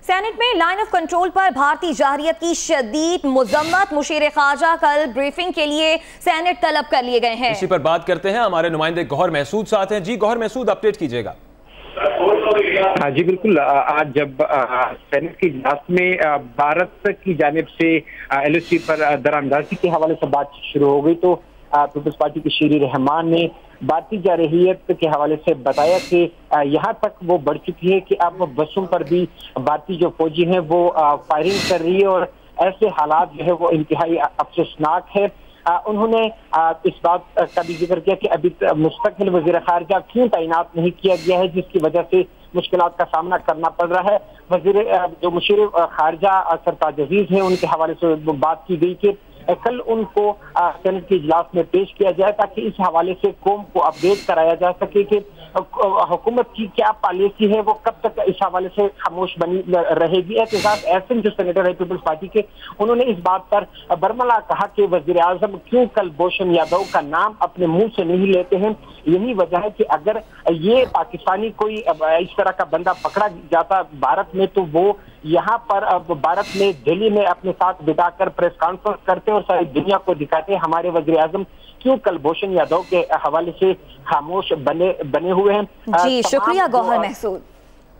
Senate में line of control पर भारतीय जारहियत की शदीद मुजम्मत। मुशीर खारजा कल ब्रीफिंग के लिए सेनेट तलब कर लिए गए हैं। इसी पर बात करते हैं, हमारे नुमाइंदे गौहर महसूद साथ हैं। जी गौहर महसूद, अपडेट कीजिएगा। हाँ जी बिल्कुल। आज जब सेनेट की इजलास में भारत की जानिब से LOC पर दरामदाजी के हवाले से बातचीत शुरू हो गई, तो पीपल्स पार्टी के शीर रहमान ने भारतीय जारहियत के हवाले से बताया कि यहाँ तक वो बढ़ चुकी है कि अब बसों पर भी भारतीय जो फौजी हैं वो फायरिंग कर रही है और ऐसे हालात जो है वो इंतहाई अफसोसनाक है। उन्होंने इस बात का भी जिक्र किया कि अभी मुस्तकिल वज़ीर खारजा क्यों तैनात नहीं किया गया है, जिसकी वजह से मुश्किलात का सामना करना पड़ रहा है। जो मुशीर खारजा सरताज अजीज है, उनके हवाले से बात की गई कि कल उनको सेनेट के इजलास में पेश किया जाए ताकि इस हवाले से कौम को अपडेट कराया जा सके कि हुकूमत की क्या पॉलिसी है, वो कब तक इस हवाले से खामोश बनी रहेगी। एहतजाज एहसन जो सेनेटर है पीपल्स पार्टी के, उन्होंने इस बात पर बरमला कहा कि वजीर आजम क्यों कुलभूषण यादव का नाम अपने मुंह से नहीं लेते हैं। यही वजह है कि अगर ये पाकिस्तानी कोई इस तरह का बंदा पकड़ा जाता भारत में, तो वो यहाँ पर अब भारत में दिल्ली में अपने साथ बिताकर प्रेस कॉन्फ्रेंस करते और सारी दुनिया को दिखाते हमारे वज़ीर आज़म क्यों कुलभूषण यादव के हवाले से खामोश बने हुए हैं। जी शुक्रिया गौहर महसूद।